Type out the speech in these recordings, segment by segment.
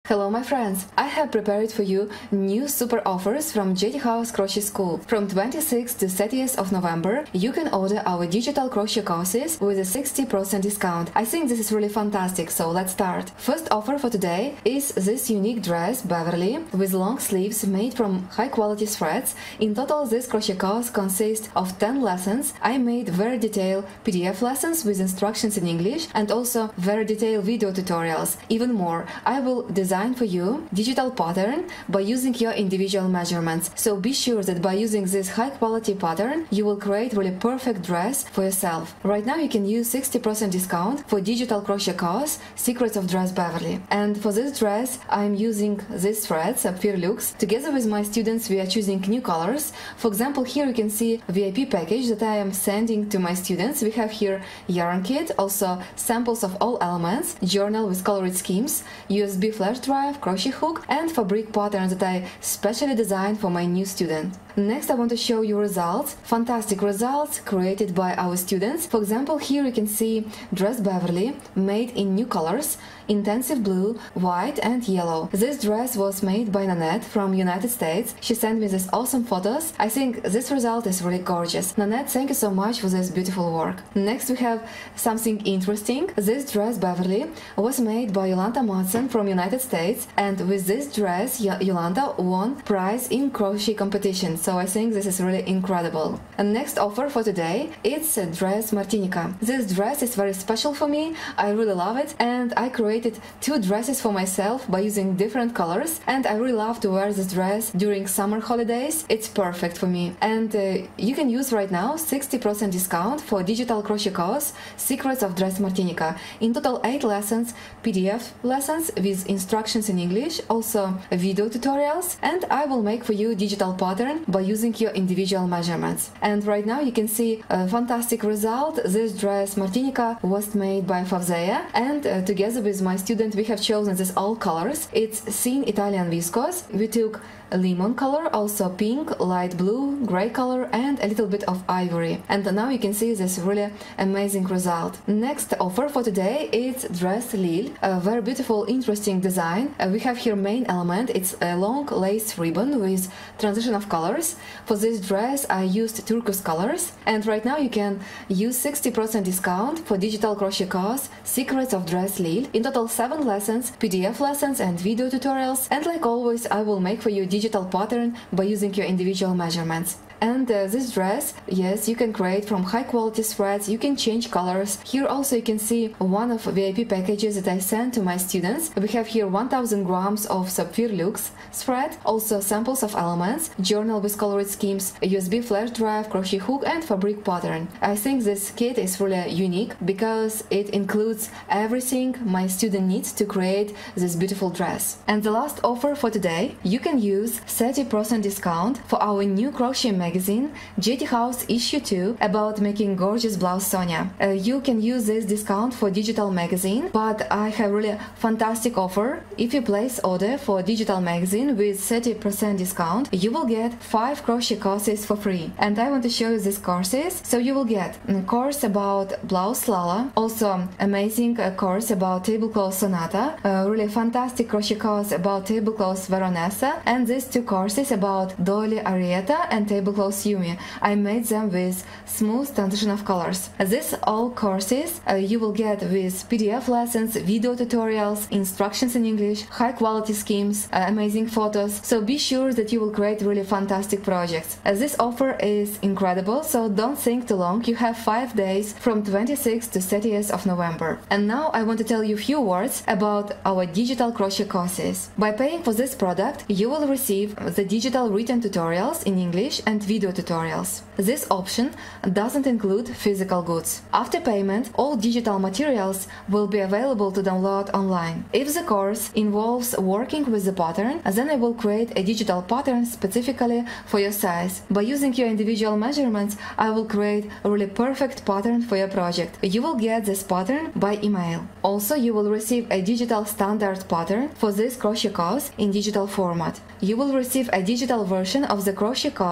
Hello my friends, I have prepared for you new super offers from JD House Crochet School. From 26th to 30th of November, you can order our digital crochet courses with a 60% discount. I think this is really fantastic, so let's start. First offer for today is this unique dress Beverly with long sleeves made from high quality threads. In total, this crochet course consists of 10 lessons. I made very detailed PDF lessons with instructions in English and also very detailed video tutorials. Even more, I will design for you digital pattern by using your individual measurements. So be sure that by using this high quality pattern, you will create really perfect dress for yourself. Right now you can use 60% discount for digital crochet course Secrets of Dress Beverly. And for this dress, I'm using these threads, Sapphire Luxe. Together with my students, we are choosing new colors. For example, here you can see VIP package that I am sending to my students. We have here yarn kit, also samples of all elements, journal with colored schemes, USB flash drive, crochet hook and fabric patterns that I specially designed for my new student. Next, I want to show you results, fantastic results created by our students. For example, here you can see Dress Beverly made in new colors, intensive blue, white and yellow. This dress was made by Nanette from United States. She sent me these awesome photos. I think this result is really gorgeous. Nanette, thank you so much for this beautiful work. Next, we have something interesting. This Dress Beverly was made by Yolanda Madsen from United States, and with this dress Yolanda won prize in crochet competition. So I think this is really incredible. And next offer for today, it's a dress Martinica. This dress is very special for me. I really love it, and I created two dresses for myself by using different colors, and I really love to wear this dress during summer holidays. It's perfect for me. And you can use right now 60% discount for digital crochet course Secrets of Dress Martinica. In total 8 lessons, PDF lessons with instructions in English, also video tutorials, and I will make for you digital pattern by using your individual measurements. And right now you can see a fantastic result. This dress Martinica was made by Favzeia, and together with my student we have chosen these all colors. It's thin Italian viscose. We took a lemon color, also pink, light blue, gray color and a little bit of ivory. And now you can see this really amazing result. Next offer for today is dress Lille, a very beautiful interesting design. We have here main element, it's a long lace ribbon with transition of colors. For this dress I used turquoise colors, and right now you can use 60% discount for digital crochet course Secrets of Dress Lille. In total 7 lessons, PDF lessons and video tutorials, and like always I will make for you digital pattern by using your individual measurements. And this dress, yes, you can create from high quality threads, you can change colors. Here also you can see one of VIP packages that I sent to my students. We have here 1000 grams of Sapphire Luxe thread, also samples of elements, journal with colored schemes, a USB flash drive, crochet hook and fabric pattern. I think this kit is really unique because it includes everything my student needs to create this beautiful dress. And the last offer for today, you can use 30% discount for our new crochet magazine JD House Issue 2 about making gorgeous blouse Sonia. You can use this discount for digital magazine, but I have really fantastic offer. If you place order for digital magazine with 30% discount, you will get 5 crochet courses for free. And I want to show you these courses. So you will get a course about blouse Lala, also amazing course about tablecloth Sonata, a really fantastic crochet course about tablecloth Veronessa, and these 2 courses about Doily Arietta and tablecloth Yumi. I made them with smooth transition of colors. These all courses you will get with PDF lessons, video tutorials, instructions in English, high quality schemes, amazing photos. So be sure that you will create really fantastic projects. This offer is incredible, so don't think too long. You have 5 days from 26th to 30th of November. And now I want to tell you a few words about our digital crochet courses. By paying for this product, you will receive the digital written tutorials in English and video tutorials. This option doesn't include physical goods. After payment, all digital materials will be available to download online. If the course involves working with the pattern, then I will create a digital pattern specifically for your size. By using your individual measurements, I will create a really perfect pattern for your project. You will get this pattern by email. Also, you will receive a digital standard pattern for this crochet course in digital format. You will receive a digital version of the crochet course on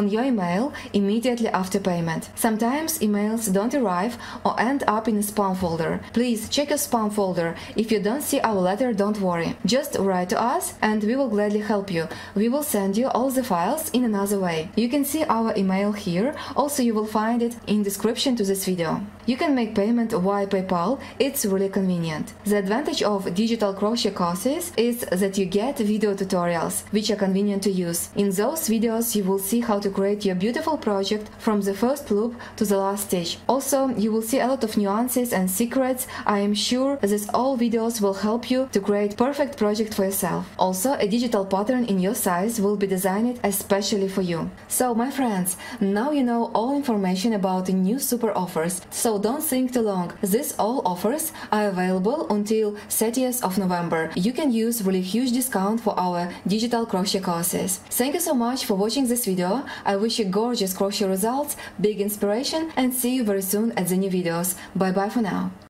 on your email immediately after payment. Sometimes emails don't arrive or end up in a spam folder. Please check your spam folder. If you don't see our letter, don't worry. Just write to us and we will gladly help you. We will send you all the files in another way. You can see our email here. Also, you will find it in description to this video. You can make payment via PayPal. It's really convenient. The advantage of digital crochet courses is that you get video tutorials, which are convenient to use. In those videos, you will see how to create your beautiful project from the first loop to the last stitch. Also, you will see a lot of nuances and secrets. I am sure that all videos will help you to create perfect project for yourself. Also, a digital pattern in your size will be designed especially for you. So, my friends, now you know all information about the new super offers. So don't think too long. These all offers are available until 30th of November. You can use really huge discount for our digital crochet courses. Thank you so much for watching this video. I wish you gorgeous crochet results, big inspiration, and see you very soon at the new videos. Bye bye for now.